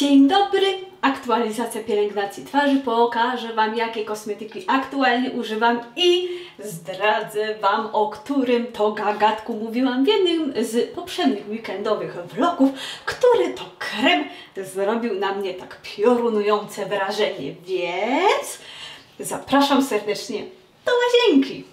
Dzień dobry! Aktualizacja pielęgnacji twarzy. Pokażę Wam, jakie kosmetyki aktualnie używam i zdradzę Wam, o którym to gagatku mówiłam w jednym z poprzednich weekendowych vlogów, który to krem zrobił na mnie tak piorunujące wrażenie, więc zapraszam serdecznie do łazienki.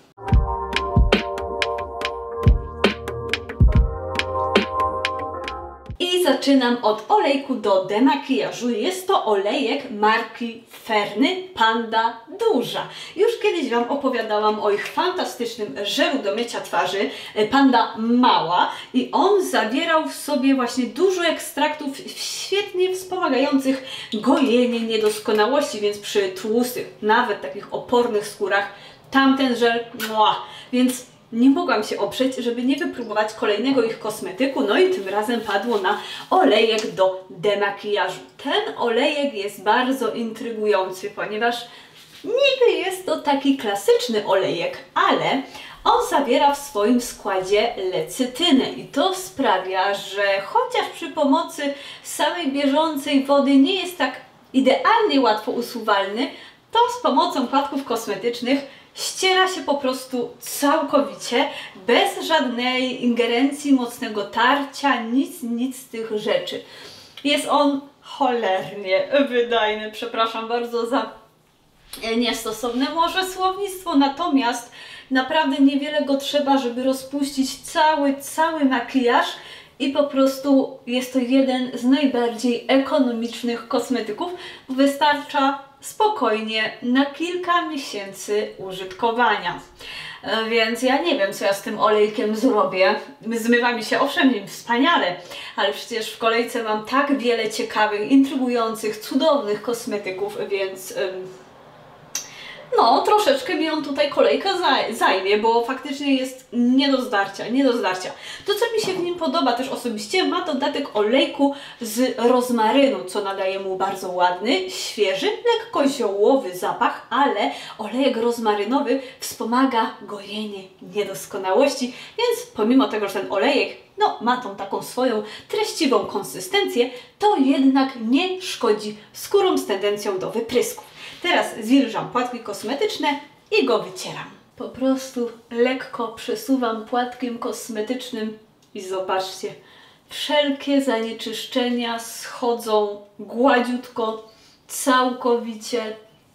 I zaczynam od olejku do demakijażu. Jest to olejek marki Ferny Panda Duża. Już kiedyś Wam opowiadałam o ich fantastycznym żelu do mycia twarzy Panda Mała i on zawierał w sobie właśnie dużo ekstraktów świetnie wspomagających gojenie niedoskonałości, więc przy tłustych, nawet takich opornych skórach tamten żel, więc nie mogłam się oprzeć, żeby nie wypróbować kolejnego ich kosmetyku, no i tym razem padło na olejek do demakijażu. Ten olejek jest bardzo intrygujący, ponieważ niby jest to taki klasyczny olejek, ale on zawiera w swoim składzie lecytynę i to sprawia, że chociaż przy pomocy samej bieżącej wody nie jest tak idealnie łatwo usuwalny, to z pomocą płatków kosmetycznych ściera się po prostu całkowicie, bez żadnej ingerencji, mocnego tarcia, nic z tych rzeczy. Jest on cholernie wydajny, przepraszam bardzo za niestosowne może słownictwo, natomiast naprawdę niewiele go trzeba, żeby rozpuścić cały makijaż i po prostu jest to jeden z najbardziej ekonomicznych kosmetyków. Wystarcza spokojnie na kilka miesięcy użytkowania. Więc ja nie wiem, co ja z tym olejkiem zrobię. Zmywa mi się owszem nim wspaniale, ale przecież w kolejce mam tak wiele ciekawych, intrygujących, cudownych kosmetyków, więc no, troszeczkę mi on tutaj kolejkę zajmie, bo faktycznie jest nie do zdarcia. To, co mi się w nim podoba też osobiście, ma dodatek olejku z rozmarynu, co nadaje mu bardzo ładny, świeży, lekko ziołowy zapach, ale olejek rozmarynowy wspomaga gojenie niedoskonałości, więc pomimo tego, że ten olejek ma tą taką swoją treściwą konsystencję, to jednak nie szkodzi skórom z tendencją do wyprysków. Teraz zwilżam płatki kosmetyczne i go wycieram. Po prostu lekko przesuwam płatkiem kosmetycznym i zobaczcie, wszelkie zanieczyszczenia schodzą gładziutko, całkowicie.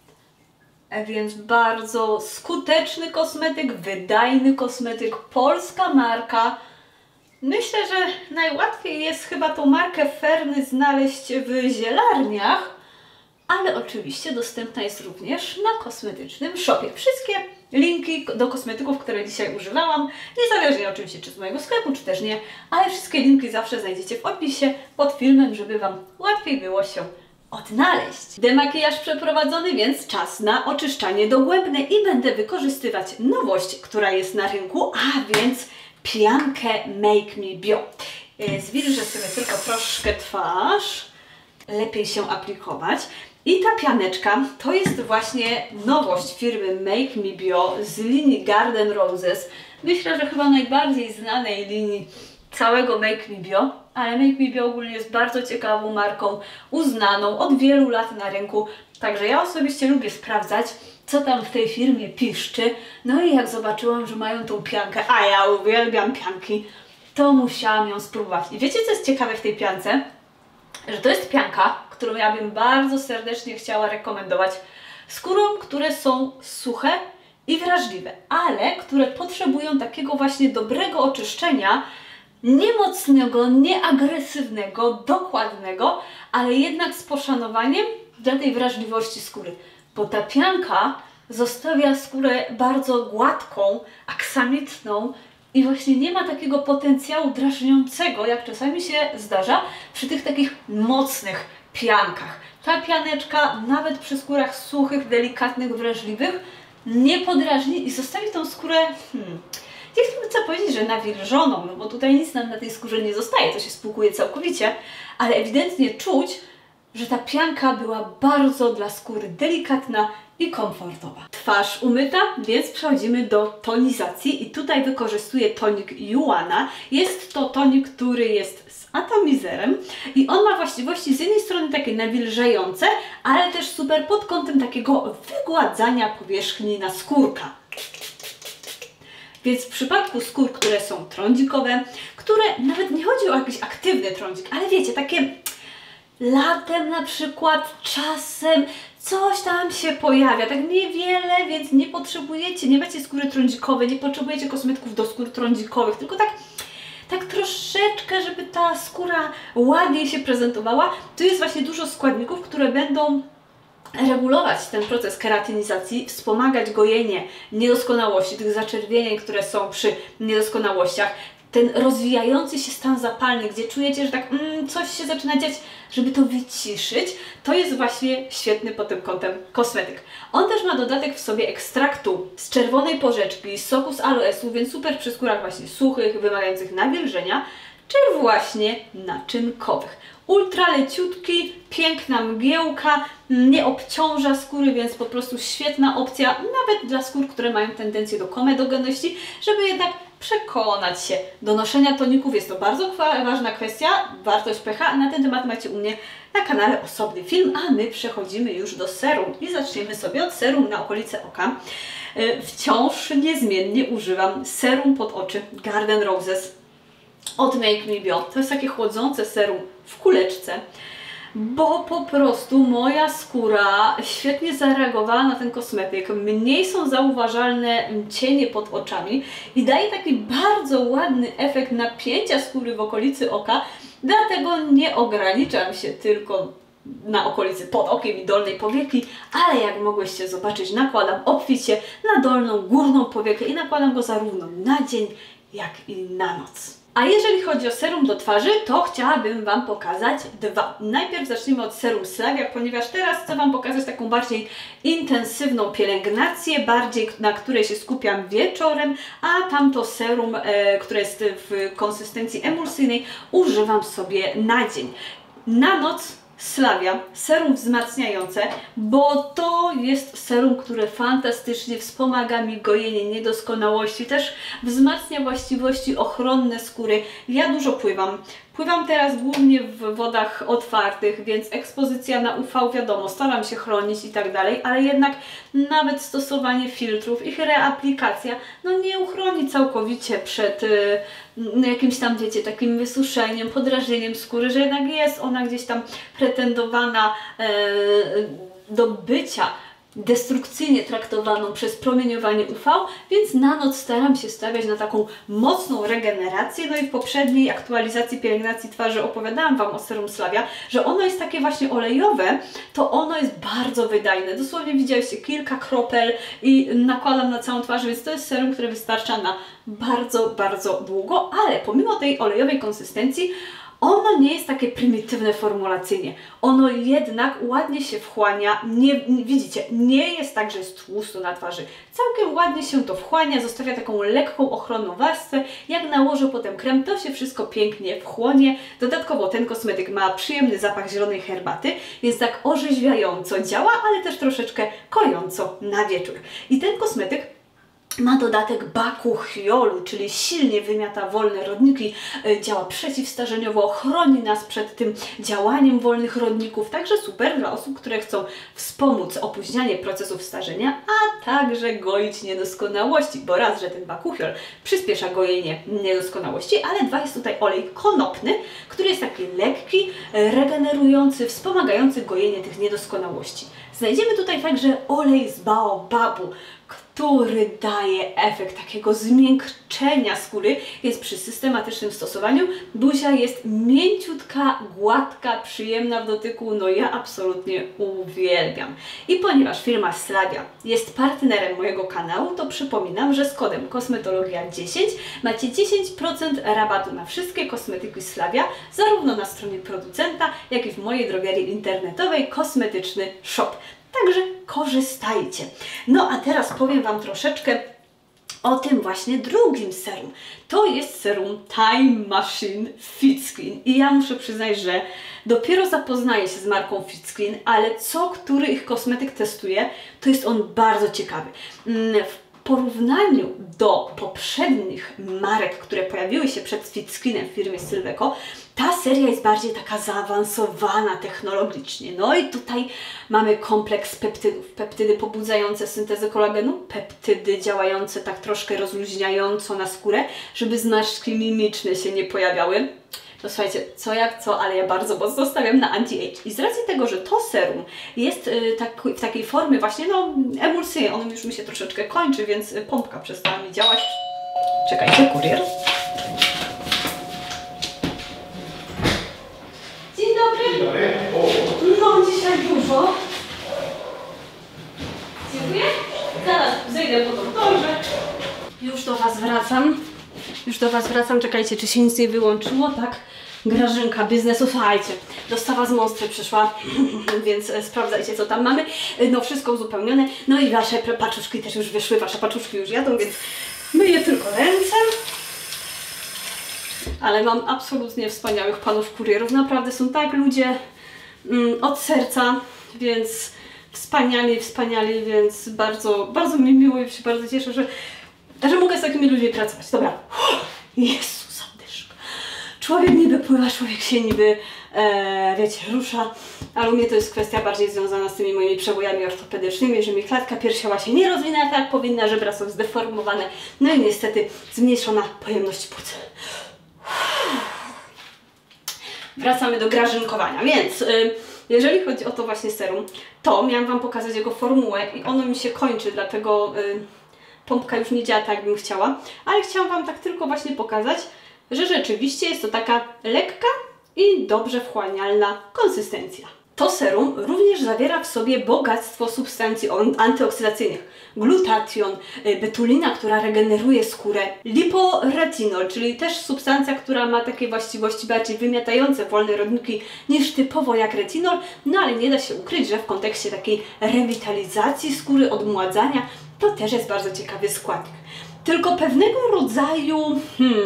Więc bardzo skuteczny kosmetyk, wydajny kosmetyk, polska marka. Myślę, że najłatwiej jest chyba tą markę Ferny znaleźć w zielarniach, ale oczywiście dostępna jest również na kosmetycznym shopie. Wszystkie linki do kosmetyków, które dzisiaj używałam, niezależnie oczywiście czy z mojego sklepu, czy też nie, ale wszystkie linki zawsze znajdziecie w opisie pod filmem, żeby Wam łatwiej było się odnaleźć. Demakijaż przeprowadzony, więc czas na oczyszczanie dogłębne i będę wykorzystywać nowość, która jest na rynku, a więc piankę Make Me Bio. Zwilżę sobie tylko troszkę twarz, lepiej się aplikować. I ta pianeczka to jest właśnie nowość firmy Make Me Bio z linii Garden Roses. Myślę, że chyba najbardziej znanej linii całego Make Me Bio, ale Make Me Bio ogólnie jest bardzo ciekawą marką, uznaną od wielu lat na rynku. Także ja osobiście lubię sprawdzać, co tam w tej firmie piszczy. No i jak zobaczyłam, że mają tą piankę, a ja uwielbiam pianki, to musiałam ją spróbować. I wiecie, co jest ciekawe w tej piance? Że to jest pianka, którą ja bym bardzo serdecznie chciała rekomendować skórom, które są suche i wrażliwe, ale które potrzebują takiego właśnie dobrego oczyszczenia, nie mocnego, nie agresywnego, dokładnego, ale jednak z poszanowaniem dla tej wrażliwości skóry. Bo ta pianka zostawia skórę bardzo gładką, aksamitną, i właśnie nie ma takiego potencjału drażniącego, jak czasami się zdarza przy tych takich mocnych piankach. Ta pianeczka nawet przy skórach suchych, delikatnych, wrażliwych nie podrażni i zostawi tą skórę, nie chcę powiedzieć, że nawilżoną, no bo tutaj nic nam na tej skórze nie zostaje, to się spłukuje całkowicie, ale ewidentnie czuć, że ta pianka była bardzo dla skóry delikatna i komfortowa. Twarz umyta, więc przechodzimy do tonizacji i tutaj wykorzystuję tonik Juana. Jest to tonik, który jest z atomizerem i on ma właściwości z jednej strony takie nawilżające, ale też super pod kątem takiego wygładzania powierzchni naskórka. Więc w przypadku skór, które są trądzikowe, które nawet nie chodzi o jakiś aktywny trądzik, ale wiecie, takie latem na przykład, czasem coś tam się pojawia, tak niewiele, więc nie potrzebujecie, nie macie skóry trądzikowej, nie potrzebujecie kosmetyków do skór trądzikowych, tylko tak troszeczkę, żeby ta skóra ładniej się prezentowała. Tu jest właśnie dużo składników, które będą regulować ten proces keratynizacji, wspomagać gojenie niedoskonałości, tych zaczerwienień, które są przy niedoskonałościach, ten rozwijający się stan zapalny, gdzie czujecie, że tak coś się zaczyna dziać, żeby to wyciszyć, to jest właśnie świetny pod tym kątem kosmetyk. On też ma dodatek w sobie ekstraktu z czerwonej porzeczki, z soku z aloesu, więc super przy skórach właśnie suchych, wymagających nawilżenia, czy właśnie naczynkowych. Ultra leciutki, piękna mgiełka, nie obciąża skóry, więc po prostu świetna opcja, nawet dla skór, które mają tendencję do komedogenności, żeby jednak przekonać się do noszenia toników. Jest to bardzo ważna kwestia, wartość pH. Na ten temat macie u mnie na kanale osobny film, a my przechodzimy już do serum i zaczniemy sobie od serum na okolice oka. Wciąż niezmiennie używam serum pod oczy Garden Roses od Make Me Bio. To jest takie chłodzące serum w kuleczce, bo po prostu moja skóra świetnie zareagowała na ten kosmetyk. Mniej są zauważalne cienie pod oczami i daje taki bardzo ładny efekt napięcia skóry w okolicy oka, dlatego nie ograniczam się tylko na okolicy pod okiem i dolnej powieki, ale jak mogłyście zobaczyć, nakładam obficie na dolną, górną powiekę i nakładam go zarówno na dzień, jak i na noc. A jeżeli chodzi o serum do twarzy, to chciałabym Wam pokazać dwa. Najpierw zacznijmy od serum Slavia, ponieważ teraz chcę Wam pokazać taką bardziej intensywną pielęgnację, bardziej na której się skupiam wieczorem, a tamto serum, które jest w konsystencji emulsyjnej, używam sobie na dzień. Na noc Slavia, serum wzmacniające, bo to jest serum, które fantastycznie wspomaga mi gojenie niedoskonałości, też wzmacnia właściwości ochronne skóry. Ja dużo pływam. Pływam teraz głównie w wodach otwartych, więc ekspozycja na UV, wiadomo, staram się chronić i tak dalej, ale jednak nawet stosowanie filtrów, ich reaplikacja, no nie uchroni całkowicie przed jakimś tam, wiecie, takim wysuszeniem, podrażnieniem skóry, że jednak jest ona gdzieś tam pretendowana do bycia destrukcyjnie traktowaną przez promieniowanie UV, więc na noc staram się stawiać na taką mocną regenerację. No i w poprzedniej aktualizacji pielęgnacji twarzy opowiadałam Wam o serum Slavia, że ono jest takie właśnie olejowe, to ono jest bardzo wydajne. Dosłownie widzieliście kilka kropel i nakładam na całą twarz, więc to jest serum, które wystarcza na bardzo, bardzo długo, ale pomimo tej olejowej konsystencji ono nie jest takie prymitywne formulacyjnie. Ono jednak ładnie się wchłania. Widzicie, nie jest tak, że jest tłusto na twarzy. Całkiem ładnie się to wchłania, zostawia taką lekką ochronną warstwę. Jak nałożę potem krem, to się wszystko pięknie wchłonie. Dodatkowo ten kosmetyk ma przyjemny zapach zielonej herbaty, więc tak orzeźwiająco działa, ale też troszeczkę kojąco na wieczór. I ten kosmetyk ma dodatek bakuchiolu, czyli silnie wymiata wolne rodniki, działa przeciwstarzeniowo, chroni nas przed tym działaniem wolnych rodników, także super dla osób, które chcą wspomóc opóźnianie procesów starzenia, a także goić niedoskonałości, bo raz, że ten bakuchiol przyspiesza gojenie niedoskonałości, ale dwa, jest tutaj olej konopny, który jest taki lekki, regenerujący, wspomagający gojenie tych niedoskonałości. Znajdziemy tutaj także olej z baobabu, który daje efekt takiego zmiękczenia skóry, jest przy systematycznym stosowaniu. Buzia jest mięciutka, gładka, przyjemna w dotyku, no ja absolutnie uwielbiam. I ponieważ firma Slavia jest partnerem mojego kanału, to przypominam, że z kodem Kosmetologia10 macie 10% rabatu na wszystkie kosmetyki Slavia, zarówno na stronie producenta, jak i w mojej drogerii internetowej Kosmetyczny Shop. Także korzystajcie. No a teraz powiem Wam troszeczkę o tym właśnie drugim serum. To jest serum Time Machine Fit Skin i ja muszę przyznać, że dopiero zapoznaję się z marką Fit Skin, ale co który ich kosmetyk testuje, to jest on bardzo ciekawy. W porównaniu do poprzednich marek, które pojawiły się przed Fit Skinem w firmie Sylveco, ta seria jest bardziej taka zaawansowana technologicznie. No i tutaj mamy kompleks peptydów. Peptydy pobudzające syntezę kolagenu, peptydy działające tak troszkę rozluźniająco na skórę, żeby zmarszczki mimiczne się nie pojawiały. No słuchajcie, co jak co, ale ja bardzo mocno stawiam na anti-age. I z racji tego, że to serum jest w takiej formie właśnie, no emulsyjnej, ono już mi się troszeczkę kończy, więc pompka przestała mi działać. Czekajcie, kurier. Dzień dobry. Dzień dobry. Mam dzisiaj dużo. Dziękuję. Zaraz zejdę po tą torze. Już do Was wracam. Czekajcie, czy się nic nie wyłączyło? Tak. Grażynka biznesu, słuchajcie, dostawa z Monstry przyszła, więc sprawdzajcie, co tam mamy. No wszystko uzupełnione, no i Wasze paczuszki też już wyszły, Wasze paczuszki już jadą, więc myję tylko ręce. Ale mam absolutnie wspaniałych panów kurierów, naprawdę są tak ludzie od serca, więc wspaniali, więc bardzo mi miło i się bardzo cieszę, że mogę z takimi ludźmi pracować. Dobra, Jezus. Człowiek niby pływa, człowiek się niby, wiecie, rusza, ale u mnie to jest kwestia bardziej związana z tymi moimi przebojami ortopedycznymi, że mi klatka piersiowa się nie rozwina tak jak powinna, żebra są zdeformowane, no i niestety zmniejszona pojemność płuc. Wracamy do grażynkowania, więc jeżeli chodzi o to właśnie serum, to miałam Wam pokazać jego formułę i ono mi się kończy, dlatego pompka już nie działa tak, jakbym chciała, ale chciałam Wam tak tylko właśnie pokazać, że rzeczywiście jest to taka lekka i dobrze wchłanialna konsystencja. To serum również zawiera w sobie bogactwo substancji antyoksydacyjnych. Glutation, betulina, która regeneruje skórę, liporetinol, czyli też substancja, która ma takie właściwości bardziej wymiatające wolne rodniki niż typowo jak retinol, no ale nie da się ukryć, że w kontekście takiej rewitalizacji skóry, odmładzania, to też jest bardzo ciekawy składnik. Tylko pewnego rodzaju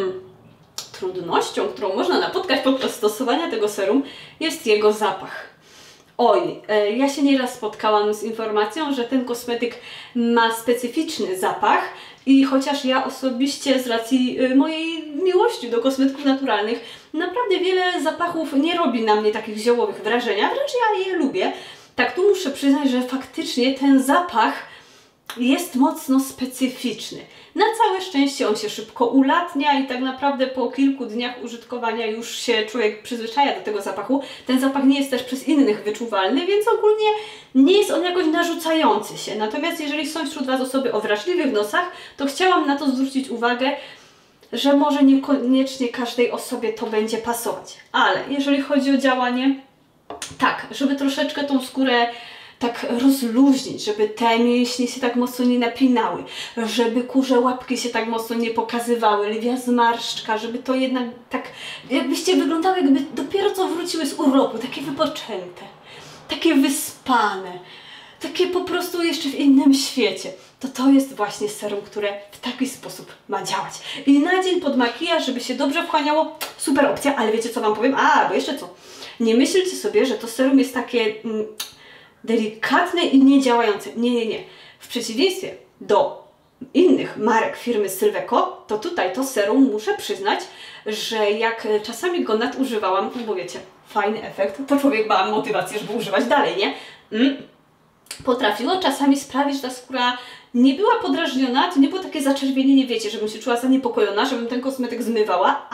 trudnością, którą można napotkać podczas stosowania tego serum, jest jego zapach. Oj, ja się nieraz spotkałam z informacją, że ten kosmetyk ma specyficzny zapach i chociaż ja osobiście z racji mojej miłości do kosmetyków naturalnych naprawdę wiele zapachów nie robi na mnie takich ziołowych wrażenia, wręcz ja je lubię, tak tu muszę przyznać, że faktycznie ten zapach jest mocno specyficzny. Na całe szczęście on się szybko ulatnia i tak naprawdę po kilku dniach użytkowania już się człowiek przyzwyczaja do tego zapachu. Ten zapach nie jest też przez innych wyczuwalny, więc ogólnie nie jest on jakoś narzucający się. Natomiast jeżeli są wśród Was osoby o wrażliwych nosach, to chciałam na to zwrócić uwagę, że może niekoniecznie każdej osobie to będzie pasować. Ale jeżeli chodzi o działanie, tak, żeby troszeczkę tą skórę tak rozluźnić, żeby te mięśnie się tak mocno nie napinały, żeby kurze łapki się tak mocno nie pokazywały, lwia zmarszczka, żeby to jednak tak, jakbyście wyglądały, jakby dopiero co wróciły z urlopu, takie wypoczęte, takie wyspane, takie po prostu jeszcze w innym świecie. To jest właśnie serum, które w taki sposób ma działać. I na dzień pod makijaż, żeby się dobrze wchłaniało, super opcja, ale wiecie co Wam powiem? Bo jeszcze co? Nie myślcie sobie, że to serum jest takie delikatne i niedziałające. Nie. W przeciwieństwie do innych marek firmy Sylveco, to tutaj to serum muszę przyznać, że jak czasami go nadużywałam, no bo wiecie, fajny efekt, to człowiek ma motywację, żeby używać dalej, nie? Potrafiło czasami sprawić, że ta skóra nie była podrażniona, to nie było takie zaczerwienienie, wiecie, żebym się czuła zaniepokojona, żebym ten kosmetyk zmywała,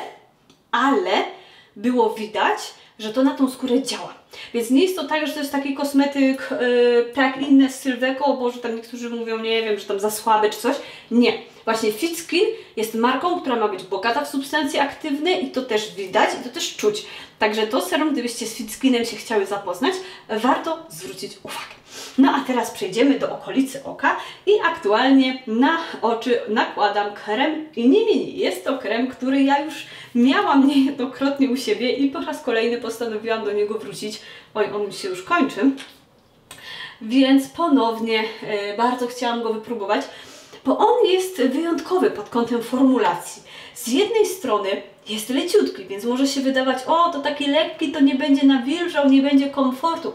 ale było widać, że to na tą skórę działa. Więc nie jest to tak, że to jest taki kosmetyk tak jak inne z Sylveco, bo że tam niektórzy mówią, nie wiem, że tam za słaby czy coś. Nie. Właśnie Fit Skin jest marką, która ma być bogata w substancje aktywne i to też widać i to też czuć. Także to serum, gdybyście z Fit Skinem się chciały zapoznać, warto zwrócić uwagę. No a teraz przejdziemy do okolicy oka i aktualnie na oczy nakładam krem Inimini. Jest to krem, który ja już miałam niejednokrotnie u siebie i po raz kolejny postanowiłam do niego wrócić. Oj, on mi się już kończy. Więc ponownie bardzo chciałam go wypróbować. bo on jest wyjątkowy pod kątem formulacji. Z jednej strony jest leciutki, więc może się wydawać, o, to taki lekki, to nie będzie nawilżał, nie będzie komfortu.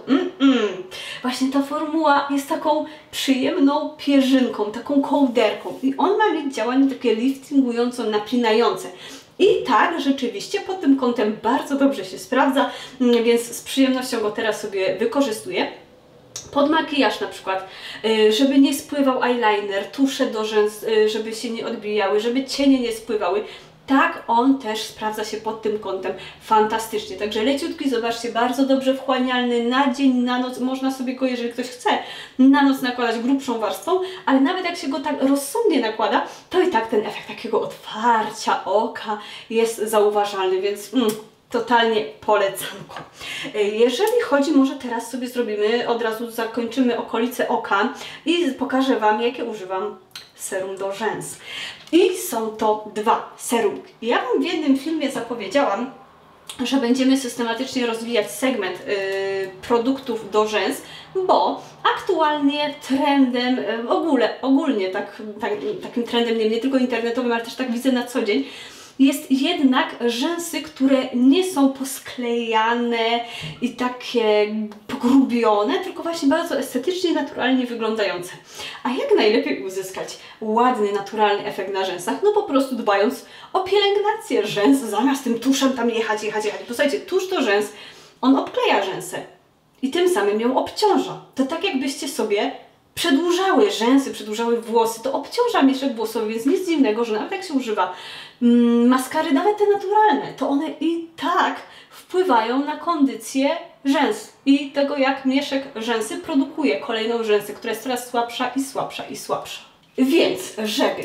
Właśnie ta formuła jest taką przyjemną pierzynką, taką kołderką i on ma mieć działanie takie liftingująco, napinające. I tak, rzeczywiście pod tym kątem bardzo dobrze się sprawdza, więc z przyjemnością go teraz sobie wykorzystuję. Pod makijaż na przykład, żeby nie spływał eyeliner, tusze do rzęs, żeby się nie odbijały, żeby cienie nie spływały. Tak, on też sprawdza się pod tym kątem fantastycznie. Także leciutki, zobaczcie, bardzo dobrze wchłanialny na dzień, na noc. Można sobie go, jeżeli ktoś chce, na noc nakładać grubszą warstwą, ale nawet jak się go tak rozsądnie nakłada, to i tak ten efekt takiego otwarcia oka jest zauważalny, więc totalnie polecanko. Jeżeli chodzi, może teraz sobie zrobimy, od razu zakończymy okolice oka i pokażę Wam, jakie używam serum do rzęs. I są to dwa serumki. Ja Wam w jednym filmie zapowiedziałam, że będziemy systematycznie rozwijać segment produktów do rzęs, bo aktualnie trendem, ogólnie takim trendem nie tylko internetowym, ale też tak widzę na co dzień, jest jednak rzęsy, które nie są posklejane i takie pogrubione, tylko właśnie bardzo estetycznie i naturalnie wyglądające. A jak najlepiej uzyskać ładny, naturalny efekt na rzęsach? No po prostu dbając o pielęgnację rzęs, zamiast tym tuszem tam jechać. Posłuchajcie, tusz do rzęs, on obkleja rzęsę i tym samym ją obciąża. To tak jakbyście sobie przedłużały rzęsy, przedłużały włosy, to obciąża mieszek włosowy, więc nic dziwnego, że nawet jak się używa maskary, nawet te naturalne, to one i tak wpływają na kondycję rzęs i tego, jak mieszek rzęsy produkuje kolejną rzęsę, która jest coraz słabsza i słabsza i słabsza. Więc, żeby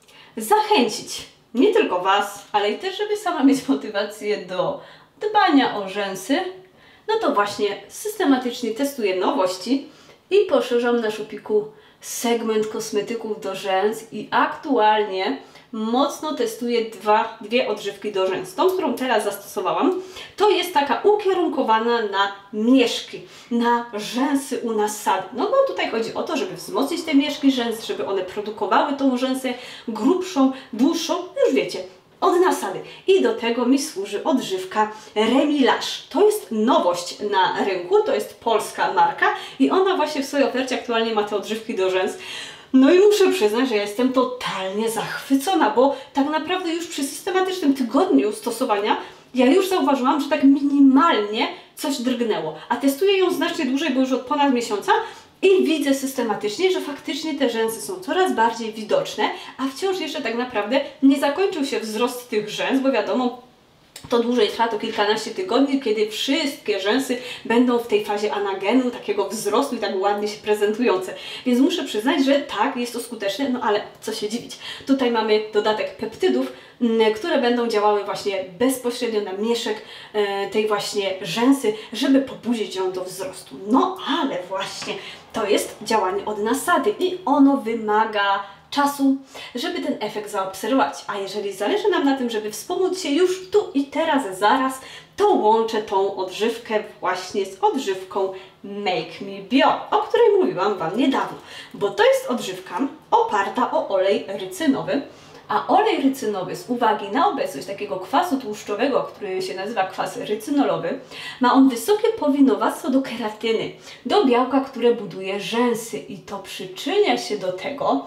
zachęcić nie tylko Was, ale i też, żeby sama mieć motywację do dbania o rzęsy, no to właśnie systematycznie testuję nowości i poszerzam na Szupiku segment kosmetyków do rzęs i aktualnie mocno testuję dwie odżywki do rzęs. Tą, którą teraz zastosowałam, to jest taka ukierunkowana na mieszki, na rzęsy u nasady. No bo tutaj chodzi o to, żeby wzmocnić te mieszki rzęs, żeby one produkowały tą rzęsę grubszą, dłuższą, już wiecie, od nasady. I do tego mi służy odżywka Remilage. To jest nowość na rynku, to jest polska marka i ona właśnie w swojej ofercie aktualnie ma te odżywki do rzęs. No i muszę przyznać, że jestem totalnie zachwycona, bo tak naprawdę już przy systematycznym tygodniu stosowania ja już zauważyłam, że tak minimalnie coś drgnęło. A testuję ją znacznie dłużej, bo już od ponad miesiąca i widzę systematycznie, że faktycznie te rzęsy są coraz bardziej widoczne, a wciąż jeszcze tak naprawdę nie zakończył się wzrost tych rzęs, bo wiadomo, to dłużej trwa, to kilkanaście tygodni, kiedy wszystkie rzęsy będą w tej fazie anagenu, takiego wzrostu i tak ładnie się prezentujące. Więc muszę przyznać, że tak, jest to skuteczne, no ale co się dziwić. Tutaj mamy dodatek peptydów, które będą działały właśnie bezpośrednio na mieszek tej właśnie rzęsy, żeby pobudzić ją do wzrostu. No ale właśnie to jest działanie od nasady i ono wymaga czasu, żeby ten efekt zaobserwować. A jeżeli zależy nam na tym, żeby wspomóc się już tu i teraz, zaraz, to łączę tą odżywkę właśnie z odżywką Make Me Bio, o której mówiłam Wam niedawno. Bo to jest odżywka oparta o olej rycynowy, a olej rycynowy z uwagi na obecność takiego kwasu tłuszczowego, który się nazywa kwas rycynolowy, ma on wysokie powinowactwo do keratyny, do białka, które buduje rzęsy i to przyczynia się do tego,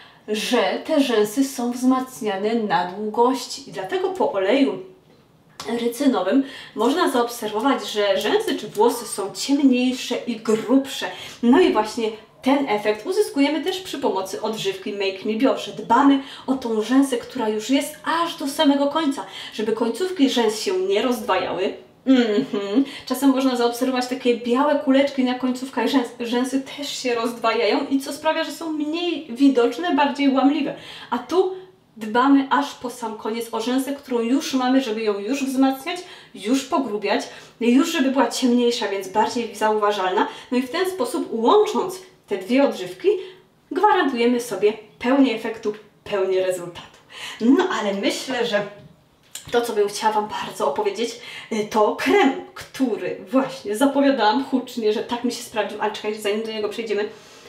że te rzęsy są wzmacniane na długości. I dlatego po oleju rycynowym można zaobserwować, że rzęsy czy włosy są ciemniejsze i grubsze. No i właśnie ten efekt uzyskujemy też przy pomocy odżywki Make Me Bio, że dbamy o tą rzęsę, która już jest aż do samego końca, żeby końcówki rzęs się nie rozdwajały. Czasem można zaobserwować takie białe kuleczki na końcówkach rzęs. Rzęsy też się rozdwajają i co sprawia, że są mniej widoczne, bardziej łamliwe. A tu dbamy aż po sam koniec o rzęsę, którą już mamy, żeby ją już wzmacniać, już pogrubiać, już żeby była ciemniejsza, więc bardziej zauważalna. No i w ten sposób, łącząc te dwie odżywki, gwarantujemy sobie pełnię efektu, pełnię rezultatu. No ale myślę, że to, co bym chciała Wam bardzo opowiedzieć, to krem, który właśnie zapowiadałam hucznie, że tak mi się sprawdził, ale czekajcie, zanim do niego przejdziemy,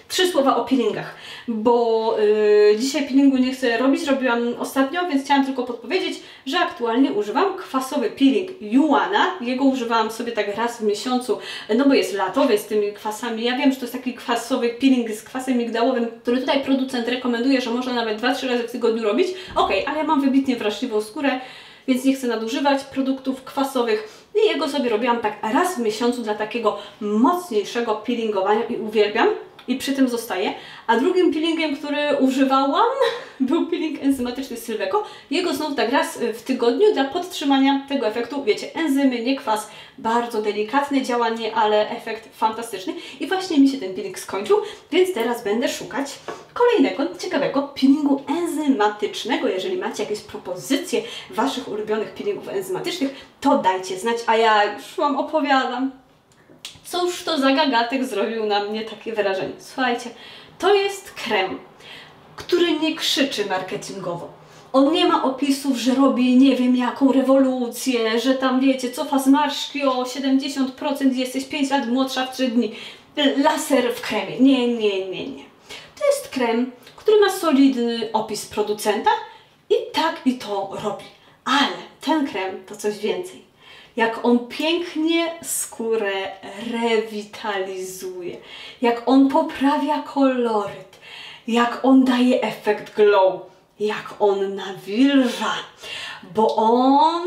3 słowa o peelingach, bo dzisiaj peelingu nie chcę robić, robiłam ostatnio, więc chciałam tylko podpowiedzieć, że aktualnie używam kwasowy peeling Juana. Jego używałam sobie tak raz w miesiącu, no bo jest latowy z tymi kwasami. Ja wiem, że to jest taki kwasowy peeling z kwasem migdałowym, który tutaj producent rekomenduje, że można nawet 2-3 razy w tygodniu robić. Ale ja mam wybitnie wrażliwą skórę, więc nie chcę nadużywać produktów kwasowych. I jego sobie robiłam tak raz w miesiącu dla takiego mocniejszego peelingowania i uwielbiam. I przy tym zostaje. A drugim peelingiem, który używałam, był peeling enzymatyczny z Sylveco. Jego znowu tak raz w tygodniu dla podtrzymania tego efektu. Wiecie, enzymy, nie kwas, bardzo delikatne działanie, ale efekt fantastyczny. I właśnie mi się ten peeling skończył, więc teraz będę szukać kolejnego ciekawego peelingu enzymatycznego. Jeżeli macie jakieś propozycje Waszych ulubionych peelingów enzymatycznych, to dajcie znać, a ja już Wam opowiadam. Cóż to za gagatek zrobił na mnie takie wrażenie. Słuchajcie, to jest krem, który nie krzyczy marketingowo. On nie ma opisów, że robi nie wiem jaką rewolucję, że tam wiecie, cofa zmarszczki o 70%, jesteś 5 lat młodsza w 3 dni. Laser w kremie. Nie. To jest krem, który ma solidny opis producenta i tak i to robi. Ale ten krem to coś więcej. Jak on pięknie skórę rewitalizuje, jak on poprawia koloryt, jak on daje efekt glow, jak on nawilża, bo on,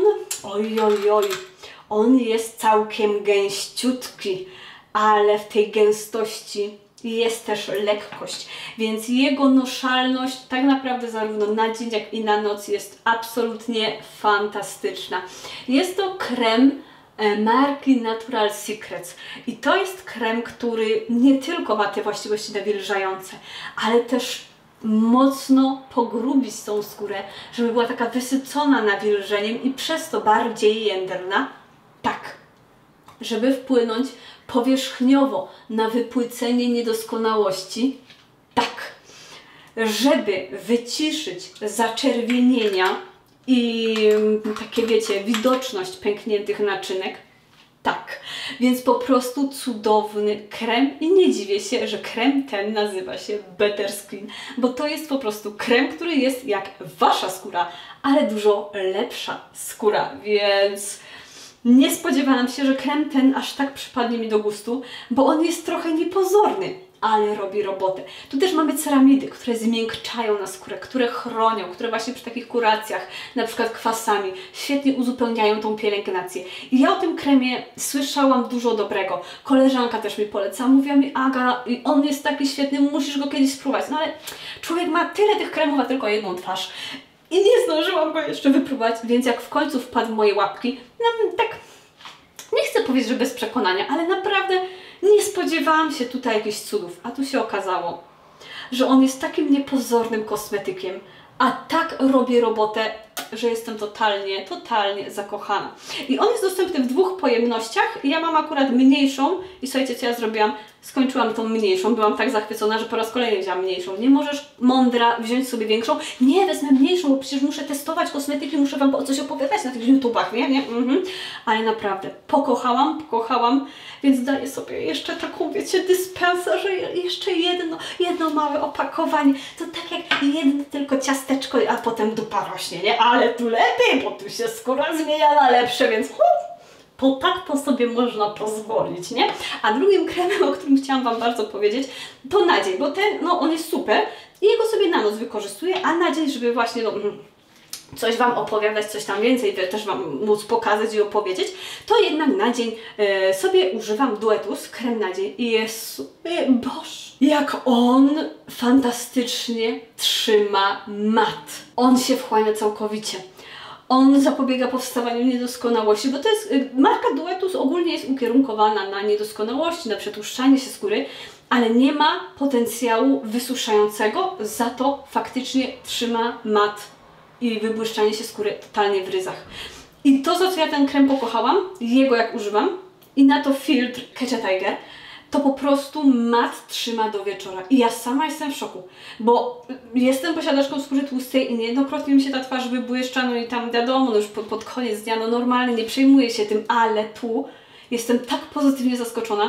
on jest całkiem gęściutki, ale w tej gęstości jest też lekkość, więc jego noszalność tak naprawdę zarówno na dzień, jak i na noc jest absolutnie fantastyczna. Jest to krem marki Natural Secrets i to jest krem, który nie tylko ma te właściwości nawilżające, ale też mocno pogrubić tą skórę, żeby była taka wysycona nawilżeniem i przez to bardziej jędrna. Tak, żeby wpłynąć powierzchniowo na wypłycenie niedoskonałości, tak, żeby wyciszyć zaczerwienienia i takie wiecie, widoczność pękniętych naczynek, tak, więc po prostu cudowny krem i nie dziwię się, że krem ten nazywa się Better Skin, bo to jest po prostu krem, który jest jak Wasza skóra, ale dużo lepsza skóra, więc nie spodziewałam się, że krem ten aż tak przypadnie mi do gustu, bo on jest trochę niepozorny, ale robi robotę. Tu też mamy ceramidy, które zmiękczają na skórę, które chronią, które właśnie przy takich kuracjach, na przykład kwasami, świetnie uzupełniają tą pielęgnację. I ja o tym kremie słyszałam dużo dobrego. Koleżanka też mi polecała, mówiła mi: Aga, on jest taki świetny, musisz go kiedyś spróbować. No ale człowiek ma tyle tych kremów, a tylko jedną twarz. I nie zdążyłam go jeszcze wypróbować, więc jak w końcu wpadł w moje łapki, no tak, nie chcę powiedzieć, że bez przekonania, ale naprawdę nie spodziewałam się tutaj jakichś cudów. A tu się okazało, że on jest takim niepozornym kosmetykiem, a tak robi robotę, że jestem totalnie zakochana. I on jest dostępny w 2 pojemnościach. Ja mam akurat mniejszą i słuchajcie, co ja zrobiłam? Skończyłam tą mniejszą. Byłam tak zachwycona, że po raz kolejny wzięłam mniejszą. Nie możesz, mądra, wziąć sobie większą? Nie, wezmę mniejszą, bo przecież muszę testować kosmetyki, muszę Wam o coś opowiadać na tych YouTubach, nie? Ale naprawdę, pokochałam, więc daję sobie jeszcze taką, wiecie, dyspensę, że jeszcze jedno małe opakowanie. To tak jak jedno tylko ciasteczko, a potem dupa rośnie, nie? Ale tu lepiej, bo tu się skóra zmienia na lepsze, więc to sobie można pozwolić, nie? A drugim kremem, o którym chciałam Wam bardzo powiedzieć, to na dzień, bo ten, no on jest super i jego sobie na noc wykorzystuję, a na dzień, żeby właśnie, coś Wam opowiadać, coś tam więcej też Wam móc pokazać i opowiedzieć, to jednak na dzień sobie używam Duetus, krem na dzień i jest, boż, jak on fantastycznie trzyma mat. On się wchłania całkowicie. On zapobiega powstawaniu niedoskonałości, bo to jest, marka Duetus ogólnie jest ukierunkowana na niedoskonałości, na przetłuszczanie się skóry, ale nie ma potencjału wysuszającego, za to faktycznie trzyma mat i wybłyszczanie się skóry totalnie w ryzach. I to, za co ja ten krem pokochałam, jego jak używam, i na to filtr Catch a Tiger, to po prostu mat trzyma do wieczora. I ja sama jestem w szoku, bo jestem posiadaczką skóry tłustej i niejednokrotnie mi się ta twarz wybłyszcza, no i tam wiadomo, no już pod koniec dnia, no normalnie nie przejmuję się tym, ale tu jestem tak pozytywnie zaskoczona.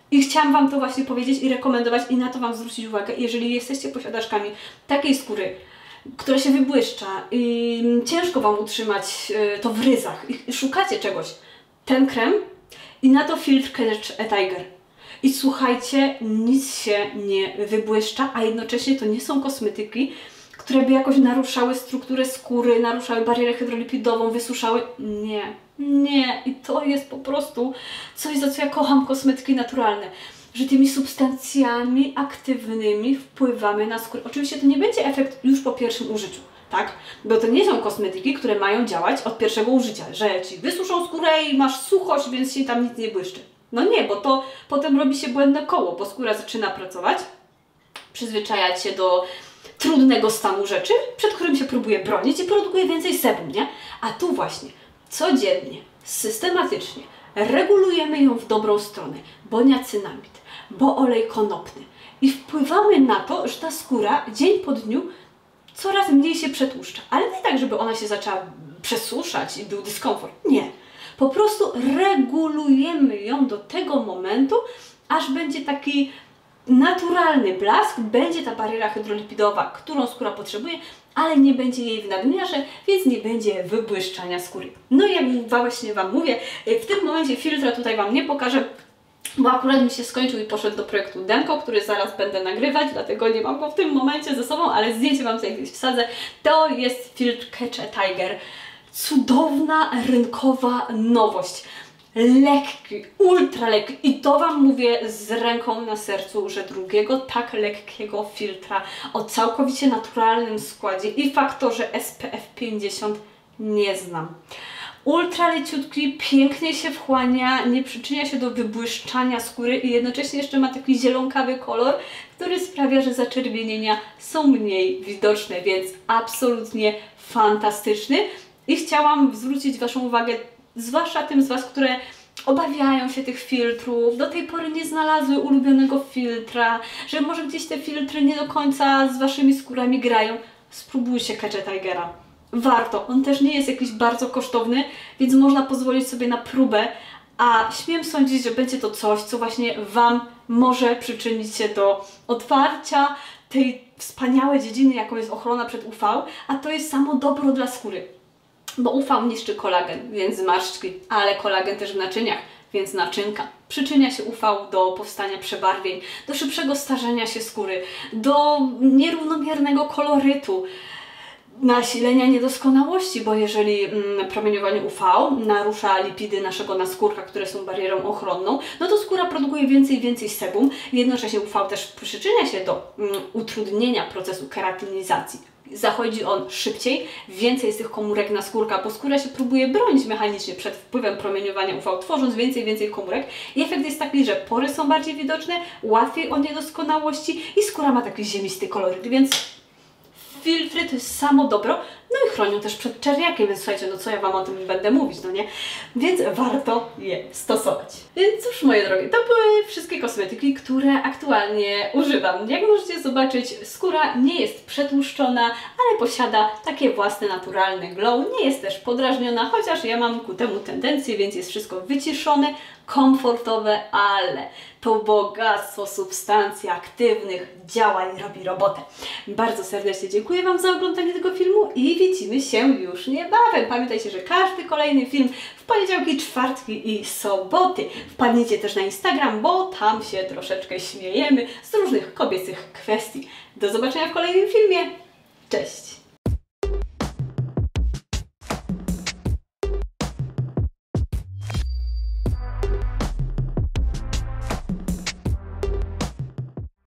I chciałam Wam to właśnie powiedzieć i rekomendować i na to Wam zwrócić uwagę, jeżeli jesteście posiadaczkami takiej skóry, która się wybłyszcza i ciężko Wam utrzymać to w ryzach i szukacie czegoś. Ten krem i na to filtr Catch a Tiger. I słuchajcie, nic się nie wybłyszcza, a jednocześnie to nie są kosmetyki, które by jakoś naruszały strukturę skóry, naruszały barierę hydrolipidową, wysuszały. Nie, nie. I to jest po prostu coś, za co ja kocham kosmetyki naturalne. Że tymi substancjami aktywnymi wpływamy na skórę. Oczywiście to nie będzie efekt już po pierwszym użyciu, tak? Bo to nie są kosmetyki, które mają działać od pierwszego użycia, że Ci wysuszą skórę i masz suchość, więc się tam nic nie błyszczy. No nie, bo to potem robi się błędne koło, bo skóra zaczyna pracować, przyzwyczajać się do trudnego stanu rzeczy, przed którym się próbuje bronić i produkuje więcej sebum, nie? A tu właśnie codziennie, systematycznie regulujemy ją w dobrą stronę, bo niacynamid, bo olej konopny i wpływamy na to, że ta skóra dzień po dniu coraz mniej się przetłuszcza. Ale nie tak, żeby ona się zaczęła przesuszać i był dyskomfort. Nie. Po prostu regulujemy ją do tego momentu, aż będzie taki naturalny blask, będzie ta bariera hydrolipidowa, którą skóra potrzebuje, ale nie będzie jej w nadmiarze, więc nie będzie wybłyszczania skóry. No i jak właśnie Wam mówię, w tym momencie filtra tutaj Wam nie pokażę, bo akurat mi się skończył i poszedł do projektu Denko, który zaraz będę nagrywać, dlatego nie mam go w tym momencie ze sobą, ale zdjęcie Wam tutaj gdzieś wsadzę. To jest filtr Catch a Tiger. Cudowna, rynkowa nowość. Lekki, ultra lekki i to Wam mówię z ręką na sercu, że drugiego tak lekkiego filtra o całkowicie naturalnym składzie i faktorze SPF 50 nie znam. Ultra leciutki, pięknie się wchłania, nie przyczynia się do wybłyszczania skóry i jednocześnie jeszcze ma taki zielonkawy kolor, który sprawia, że zaczerwienienia są mniej widoczne, więc absolutnie fantastyczny. I chciałam zwrócić Waszą uwagę, zwłaszcza tym z Was, które obawiają się tych filtrów, do tej pory nie znalazły ulubionego filtra, że może gdzieś te filtry nie do końca z Waszymi skórami grają. Spróbujcie Catch a Tigera. Warto. On też nie jest jakiś bardzo kosztowny, więc można pozwolić sobie na próbę, a śmiem sądzić, że będzie to coś, co właśnie Wam może przyczynić się do otwarcia tej wspaniałej dziedziny, jaką jest ochrona przed UV, a to jest samo dobro dla skóry. Bo UV niszczy kolagen, więc zmarszczki, ale kolagen też w naczyniach, więc naczynka. Przyczynia się UV do powstania przebarwień, do szybszego starzenia się skóry, do nierównomiernego kolorytu, nasilenia niedoskonałości, bo jeżeli promieniowanie UV narusza lipidy naszego naskórka, które są barierą ochronną, no to skóra produkuje więcej i więcej sebum. Jednocześnie UV też przyczynia się do utrudnienia procesu keratynizacji. Zachodzi on szybciej, więcej jest tych komórek naskórka, bo skóra się próbuje bronić mechanicznie przed wpływem promieniowania UV, tworząc więcej i więcej komórek. I efekt jest taki, że pory są bardziej widoczne, łatwiej o niedoskonałości i skóra ma taki ziemisty koloryt, więc filtry to jest samo dobro, no i chronią też przed czerniakiem, więc słuchajcie, no co ja Wam o tym będę mówić, no nie? Więc warto je stosować. Więc cóż, moje drogie, to były wszystkie kosmetyki, które aktualnie używam. Jak możecie zobaczyć, skóra nie jest przetłuszczona, ale posiada takie własne naturalne glow, nie jest też podrażniona, chociaż ja mam ku temu tendencję, więc jest wszystko wyciszone, komfortowe, ale to bogactwo substancji aktywnych działa i robi robotę. Bardzo serdecznie dziękuję Wam za oglądanie tego filmu i widzimy się już niebawem. Pamiętajcie, że każdy kolejny film w poniedziałki, czwartki i soboty. Wpadnijcie też na Instagram, bo tam się troszeczkę śmiejemy z różnych kobiecych kwestii. Do zobaczenia w kolejnym filmie. Cześć!